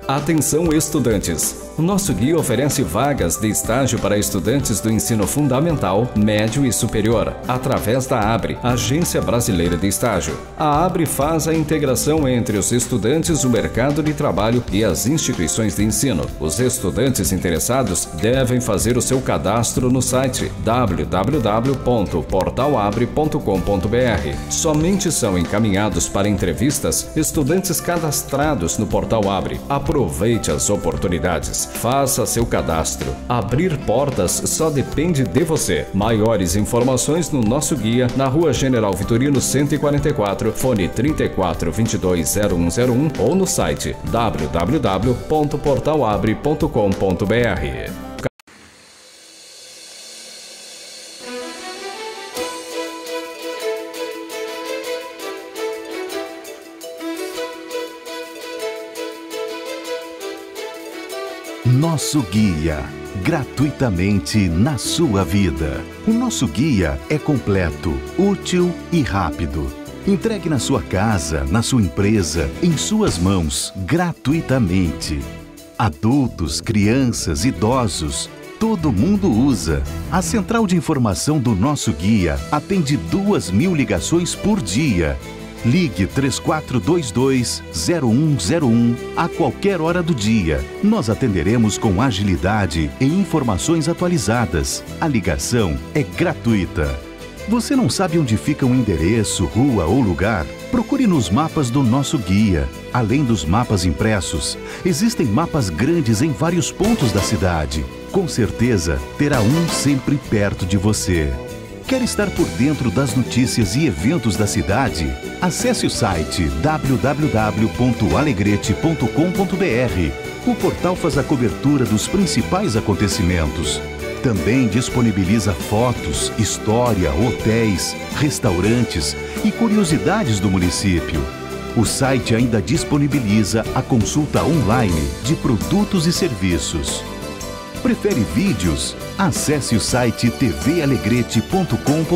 Atenção, estudantes! O nosso guia oferece vagas de estágio para estudantes do ensino fundamental, médio e superior, através da ABRE, Agência Brasileira de Estágio. A ABRE faz a integração entre os estudantes, o mercado de trabalho e as instituições de ensino. Os estudantes interessados devem fazer o seu cadastro no site www.portalabre.com.br. Somente são encaminhados para entrevistas estudantes cadastrados no Portal ABRE. Aproveite as oportunidades. Faça seu cadastro. Abrir portas só depende de você. Maiores informações no nosso guia na Rua General Vitorino 144, fone 34220101 ou no site www.portalabre.com.br. Nosso Guia, gratuitamente na sua vida. O Nosso Guia é completo, útil e rápido. Entregue na sua casa, na sua empresa, em suas mãos, gratuitamente. Adultos, crianças, idosos, todo mundo usa. A central de informação do Nosso Guia atende 2.000 ligações por dia. Ligue 3422-0101 a qualquer hora do dia. Nós atenderemos com agilidade e informações atualizadas. A ligação é gratuita. Você não sabe onde fica um endereço, rua ou lugar? Procure nos mapas do Nosso Guia. Além dos mapas impressos, existem mapas grandes em vários pontos da cidade. Com certeza, terá um sempre perto de você. Quer estar por dentro das notícias e eventos da cidade? Acesse o site www.alegrete.com.br. O portal faz a cobertura dos principais acontecimentos. Também disponibiliza fotos, história, hotéis, restaurantes e curiosidades do município. O site ainda disponibiliza a consulta online de produtos e serviços. Prefere vídeos? Acesse o site tvalegrete.com.br.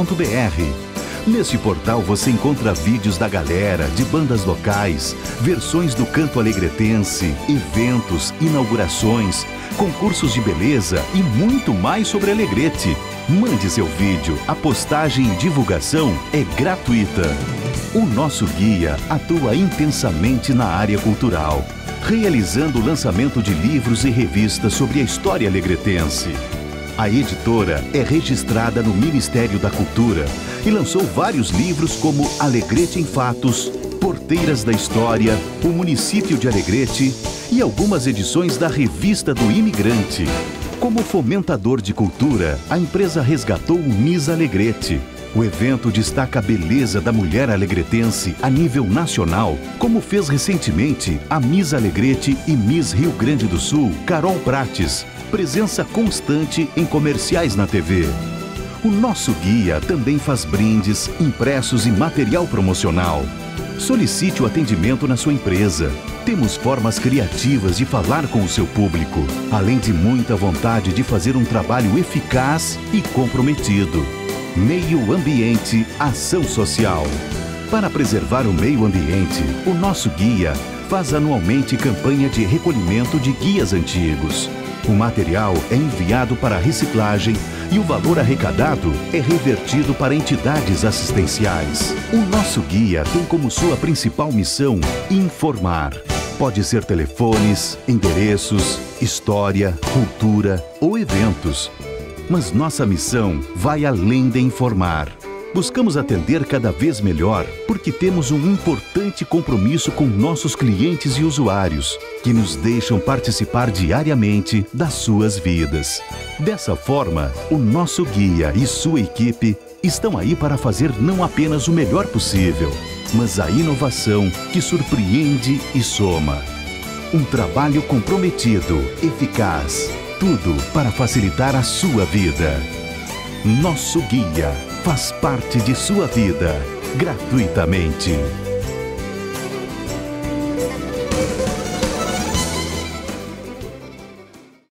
Neste portal você encontra vídeos da galera, de bandas locais, versões do canto alegretense, eventos, inaugurações, concursos de beleza e muito mais sobre Alegrete. Mande seu vídeo, a postagem e divulgação é gratuita. O Nosso Guia atua intensamente na área cultural, realizando o lançamento de livros e revistas sobre a história alegretense. A editora é registrada no Ministério da Cultura e lançou vários livros como Alegrete em Fatos, Porteiras da História, O Município de Alegrete e algumas edições da Revista do Imigrante. Como fomentador de cultura, a empresa resgatou o Miss Alegrete. O evento destaca a beleza da mulher alegretense a nível nacional, como fez recentemente a Miss Alegrete e Miss Rio Grande do Sul, Carol Prates, presença constante em comerciais na TV. O Nosso Guia também faz brindes, impressos e material promocional. Solicite o atendimento na sua empresa. Temos formas criativas de falar com o seu público, além de muita vontade de fazer um trabalho eficaz e comprometido. Meio Ambiente, Ação Social. Para preservar o meio ambiente, o Nosso Guia faz anualmente campanha de recolhimento de guias antigos. O material é enviado para reciclagem e o valor arrecadado é revertido para entidades assistenciais. O Nosso Guia tem como sua principal missão informar. Pode ser telefones, endereços, história, cultura ou eventos. Mas nossa missão vai além de informar. Buscamos atender cada vez melhor porque temos um importante compromisso com nossos clientes e usuários, que nos deixam participar diariamente das suas vidas. Dessa forma, o Nosso Guia e sua equipe estão aí para fazer não apenas o melhor possível, mas a inovação que surpreende e soma. Um trabalho comprometido, eficaz, tudo para facilitar a sua vida. Nosso Guia faz parte de sua vida, gratuitamente.